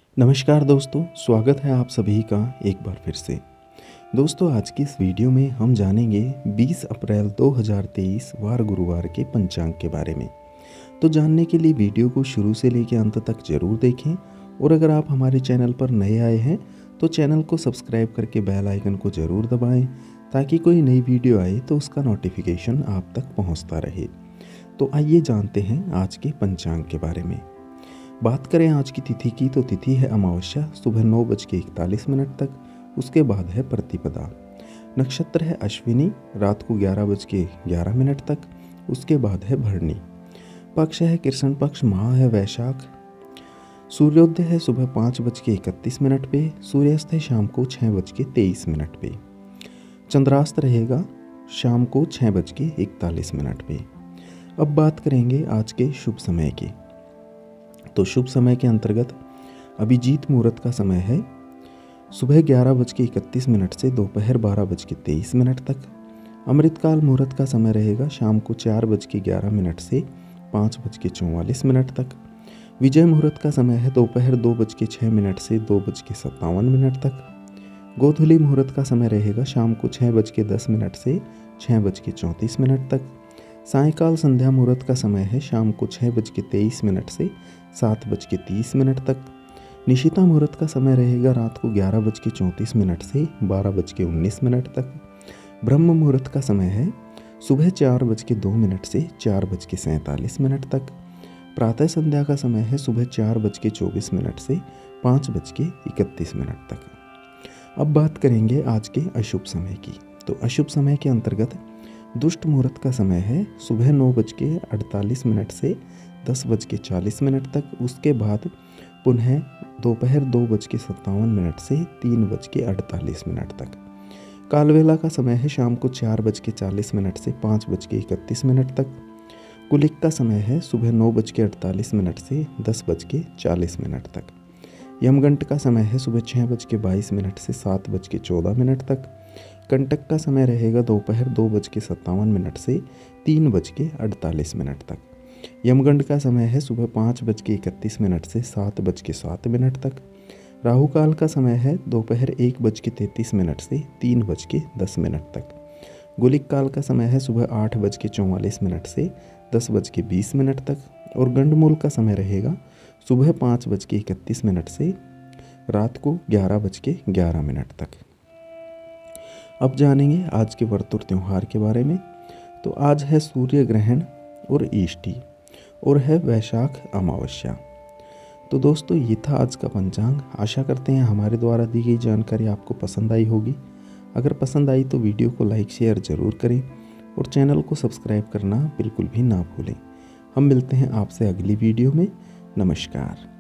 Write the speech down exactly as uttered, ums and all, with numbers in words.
नमस्कार दोस्तों, स्वागत है आप सभी का एक बार फिर से। दोस्तों, आज की इस वीडियो में हम जानेंगे बीस अप्रैल दो हज़ार तेईस वार गुरुवार के पंचांग के बारे में। तो जानने के लिए वीडियो को शुरू से लेकर अंत तक जरूर देखें और अगर आप हमारे चैनल पर नए आए हैं तो चैनल को सब्सक्राइब करके बेल आइकन को ज़रूर दबाएं ताकि कोई नई वीडियो आए तो उसका नोटिफिकेशन आप तक पहुंचता रहे। तो आइए जानते हैं आज के पंचांग के बारे में। बात करें आज की तिथि की तो तिथि है अमावस्या, सुबह नौ बज के इकतालीस मिनट तक। उसके बाद है प्रतिपदा। नक्षत्र है अश्विनी, रात को ग्यारह बज के ग्यारह मिनट तक। उसके बाद है भरणी। पक्ष है कृष्ण पक्ष, माह है वैशाख। सूर्योदय है सुबह पाँच बज के इकतीस मिनट पे। सूर्यास्त है शाम को छः बज के तेईस मिनट पे। चंद्रास्त रहेगा शाम को छः बज के इकतालीस मिनट पे। अब बात करेंगे आज के शुभ समय की। तो शुभ समय के अंतर्गत अभिजीत मुहूर्त का समय है सुबह ग्यारह बज के इकतीस मिनट से दोपहर बारह बज के तेईस मिनट तक। अमृतकाल मुहूर्त का समय रहेगा शाम को चार बज के ग्यारह मिनट से पाँच बज के चौवालीस मिनट तक। विजय मुहूर्त का समय है दोपहर दो बज के छः मिनट से दो बज के सत्तावन मिनट तक। गोधूली मुहूर्त का समय रहेगा शाम को छः बज के दस मिनट से छः बज के चौंतीस मिनट तक। सायंकाल संध्या मुहूर्त का समय है शाम को छः बज के तेईस मिनट से सात बज के तीस मिनट तक। निशिता मुहूर्त का समय रहेगा रात को ग्यारह बज के चौंतीस मिनट से बारह बज के उन्नीस मिनट तक। ब्रह्म मुहूर्त का समय है सुबह चार बज के दो मिनट से चार बज के सैंतालीस मिनट तक। प्रातः संध्या का समय है सुबह चार बज के चौबीस मिनट से पाँच बज के इकतीस मिनट तक। अब बात करेंगे आज के अशुभ समय की। तो अशुभ समय के अंतर्गत दुष्ट मुहूर्त का समय है सुबह नौ बज के अड़तालीस मिनट से दस बज के चालीस मिनट तक। उसके बाद पुनः दोपहर दो बज के सत्तावन मिनट से तीन बज के अड़तालीस मिनट तक। कालवेला का समय है शाम को चार बज के चालीस मिनट से पाँच बज के इकतीस मिनट तक। कुलिक का समय है सुबह नौ बज के अड़तालीस मिनट से दस बज के चालीस मिनट तक। यमगंट का समय है सुबह छः बज के बाईस मिनट से सात बज के चौदह मिनट तक। कंटक का समय रहेगा दोपहर दो बज के सत्तावन मिनट से तीन बज के अड़तालीस मिनट तक। यमगंड का समय है सुबह पाँच बज के इकतीस मिनट से सात बज के सात मिनट तक। राहु काल का समय है दोपहर एक बज के तैंतीस मिनट से तीन बज के दस मिनट तक। गुलिक काल का समय है सुबह आठ बज के चौवालीस मिनट से दस बज के बीस मिनट तक। और गंडमूल का समय रहेगा सुबह पाँच बज के इकतीस मिनट से रात को ग्यारह बज के ग्यारह मिनट तक। अब जानेंगे आज के व्रत और त्यौहार के बारे में। तो आज है सूर्य ग्रहण और ईष्टि और है वैशाख अमावस्या। तो दोस्तों, ये था आज का पंचांग। आशा करते हैं हमारे द्वारा दी गई जानकारी आपको पसंद आई होगी। अगर पसंद आई तो वीडियो को लाइक शेयर ज़रूर करें और चैनल को सब्सक्राइब करना बिल्कुल भी ना भूलें। हम मिलते हैं आपसे अगली वीडियो में। नमस्कार।